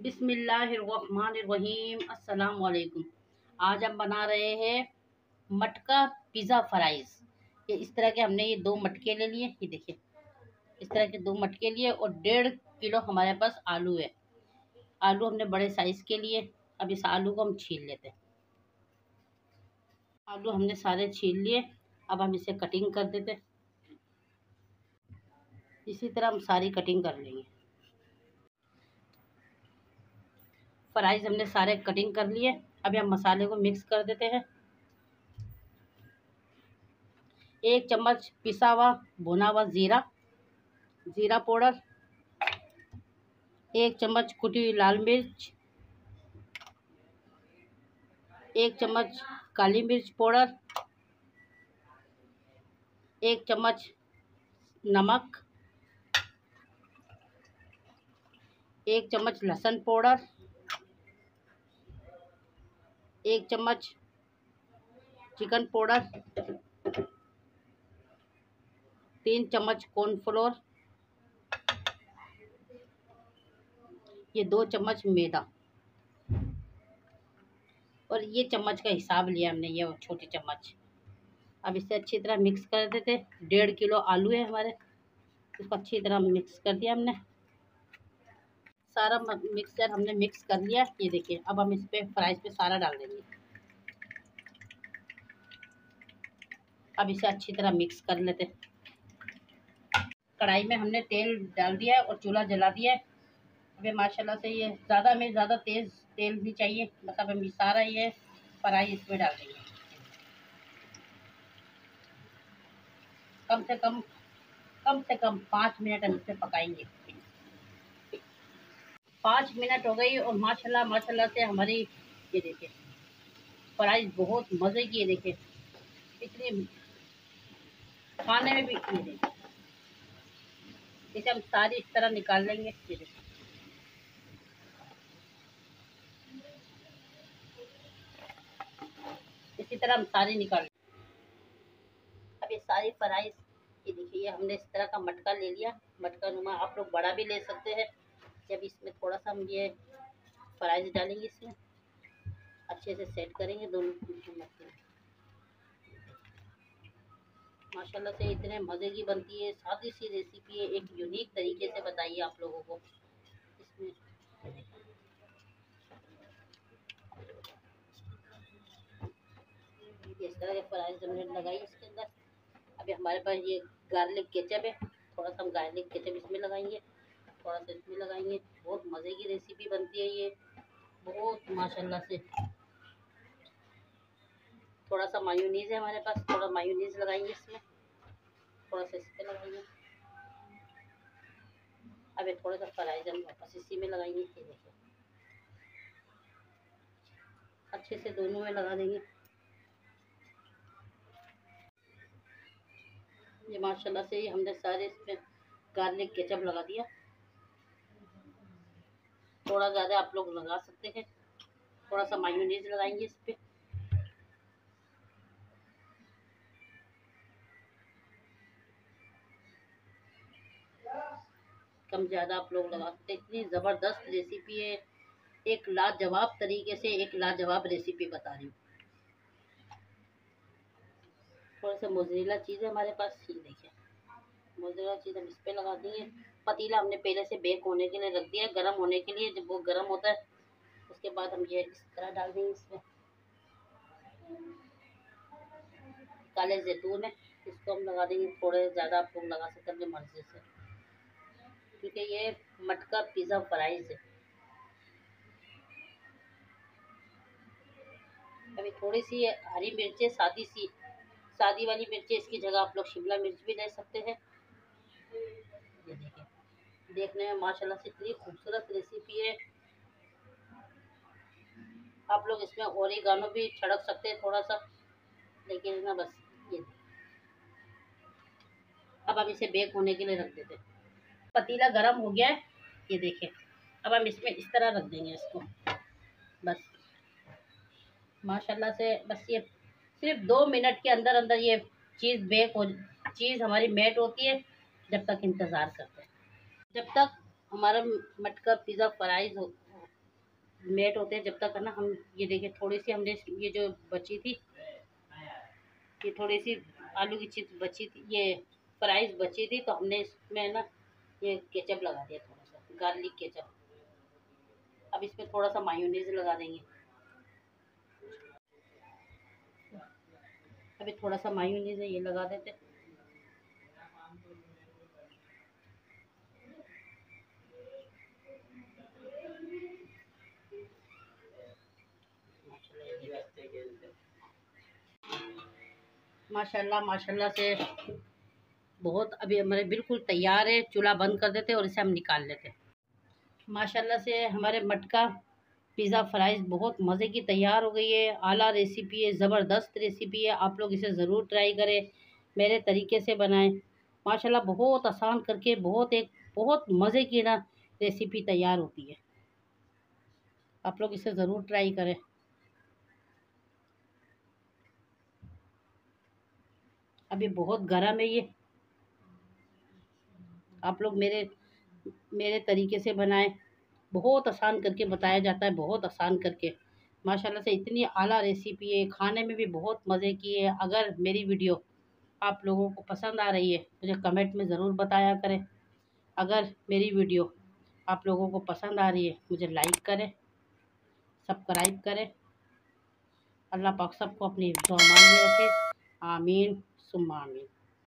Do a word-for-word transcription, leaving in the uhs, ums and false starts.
बिस्मिल्लाहिर्रहमानिर्रहीम। अस्सलाम वालेकुम। आज हम बना रहे हैं मटका पिज़्ज़ा फ्राइज़। ये इस तरह के हमने ये दो मटके ले लिए, ये देखिए इस तरह के दो मटके लिए और डेढ़ किलो हमारे पास आलू है। आलू हमने बड़े साइज़ के लिए। अब इस आलू को हम छील लेते हैं। आलू हमने सारे छील लिए। अब हम इसे कटिंग कर देते हैं। इसी तरह हम सारी कटिंग कर लेंगे। फ्राइज़ हमने सारे कटिंग कर लिए। अभी हम मसाले को मिक्स कर देते हैं। एक चम्मच पिसा हुआ भुना हुआ ज़ीरा ज़ीरा पाउडर, एक चम्मच कुटी हुई लाल मिर्च, एक चम्मच काली मिर्च पाउडर, एक चम्मच नमक, एक चम्मच लहसुन पाउडर, एक चम्मच चिकन पाउडर, तीन चम्मच कॉर्नफ्लोर, ये दो चम्मच मैदा और ये चम्मच का हिसाब लिया हमने, ये छोटी चम्मच। अब इसे अच्छी तरह मिक्स कर देते। डेढ़ किलो आलू है हमारे, इसको अच्छी तरह मिक्स कर दिया हमने। सारा मिक्सचर हमने मिक्स कर लिया। ये देखिए अब हम इस पे फ्राइज पे सारा डाल देंगे। अब इसे अच्छी तरह मिक्स कर लेते। कढ़ाई में हमने तेल डाल दिया है और चूल्हा जला दिया है। अभी माशाल्लाह से ये ज़्यादा में ज़्यादा तेज़ तेल भी चाहिए, मतलब हम सारा ये फ्राई इसमें डाल देंगे। कम से कम कम से कम पाँच मिनट हम इसे पकाएंगे। पाँच मिनट हो गई और माशाल्लाह माशाल्लाह से हमारी ये देखिए फ्राइज बहुत मज़े की है। देखिए इतनी खाने में भी ये देखिए। इसे हम सारी इस तरह निकाल लेंगे। ये देखिए इसी तरह हम सारी निकाल। अब ये सारी फ्राइज ये देखिए, ये हमने इस तरह का मटका ले लिया। मटका नुमा आप लोग बड़ा भी ले सकते हैं। जब इसमें थोड़ा सा हम ये फ्राइज डालेंगे, इसमें अच्छे से सेट करेंगे दोनों मटके। माशाल्लाह से इतने मज़े की बनती है। सादी सी रेसिपी है, एक यूनिक तरीके से बताइए आप लोगों को। इसमें इस तरह के फ्राइज हमने लगाई इसके अंदर। अभी हमारे पास ये गार्लिक केचप है, थोड़ा सा हम गार्लिक केचप इसमें लगाएंगे, थोड़ा सा इसमें लगाएंगे। बहुत मज़े की रेसिपी बनती है ये, बहुत माशाल्लाह से। थोड़ा सा मायोनीज़ है हमारे पास, थोड़ा मायोनीज़ लगाएंगे इसमें, थोड़ा सा इस पर लगाएंगे। अब ये थोड़ा सा फ्राइज हम वापस इसी में लगाएंगे। ये देखिए अच्छे से दोनों में लगा देंगे। ये माशाल्लाह से ये हमने सारे इसमें गार्लिक केचप लगा दिया। थोड़ा ज़्यादा आप लोग लगा सकते हैं। थोड़ा सा मायोनीज़ लगाएंगे इस पर। कम ज़्यादा आप लोग लगा सकते हैं। इतनी ज़बरदस्त रेसिपी है, एक लाजवाब तरीके से एक लाजवाब रेसिपी बता रही हूँ। थोड़ा सा मोज़रेला चीज़ है हमारे पास, ये देखिए मोज़रेला चीज़ हम इस पर लगा देंगे। पतीला हमने पहले से बेक होने के लिए रख दिया है, गर्म होने के लिए। जब वो गर्म होता है उसके बाद हम ये इस तरह डाल देंगे। इसमें काले जैतून है, इसको हम लगा देंगे। थोड़े ज़्यादा आप लोग लगा सकते हैं अपनी मर्ज़ी से, क्योंकि ये मटका पिज़्ज़ा फ्राइज़ है। अभी थोड़ी सी हरी मिर्चें, सादी सी सादी वाली मिर्चें, इसकी जगह आप लोग शिमला मिर्च भी ले सकते हैं। ये देखिए देखने में माशाल्लाह से इतनी खूबसूरत रेसिपी है। आप लोग इसमें ओरिगानो भी छिड़क सकते हैं थोड़ा सा, लेकिन ना बस ये। अब हम इसे बेक होने के लिए रख देते हैं। पतीला गर्म हो गया है, ये देखिए। अब हम इसमें इस तरह रख देंगे इसको। बस माशाल्लाह से बस ये सिर्फ दो मिनट के अंदर अंदर ये चीज़ बेक हो चीज़ हमारी मेल्ट होती है। जब तक इंतज़ार करते हैं, जब तक हमारा मटका पिज़्ज़ा फ्राइज हो मेट होते हैं जब तक है ना। हम ये देखिए थोड़ी सी हमने ये जो बची थी, ये थोड़ी सी आलू की चिप्स बची थी, ये फ्राइज बची थी, तो हमने इसमें ना ये केचप लगा दिया, थोड़ा सा गार्लिक केचप। अब इसमें थोड़ा सा मायोनीज लगा देंगे। अभी थोड़ा सा मायोनीज है, ये लगा देते। माशाल्लाह माशाल्लाह से बहुत अभी हमारे बिल्कुल तैयार है। चूल्हा बंद कर देते और इसे हम निकाल लेते। माशाल्लाह से हमारे मटका पिज़्ज़ा फ्राइज़ बहुत मज़े की तैयार हो गई है। आला रेसिपी है, ज़बरदस्त रेसिपी है। आप लोग इसे ज़रूर ट्राई करें, मेरे तरीके से बनाएं। माशाल्लाह बहुत आसान करके बहुत एक बहुत मज़े की ना रेसिपी तैयार होती है। आप लोग इसे ज़रूर ट्राई करें। अभी बहुत गर्म है ये। आप लोग मेरे मेरे तरीके से बनाएं। बहुत आसान करके बताया जाता है, बहुत आसान करके। माशाल्लाह से इतनी आला रेसिपी है, खाने में भी बहुत मज़े की है। अगर मेरी वीडियो आप लोगों को पसंद आ रही है, मुझे कमेंट में ज़रूर बताया करें। अगर मेरी वीडियो आप लोगों को पसंद आ रही है, मुझे लाइक करें, सब्सक्राइब करें। अल्लाह पाक सबको अपनी दुआ में रखे। आमीन सुम्मा आमीन।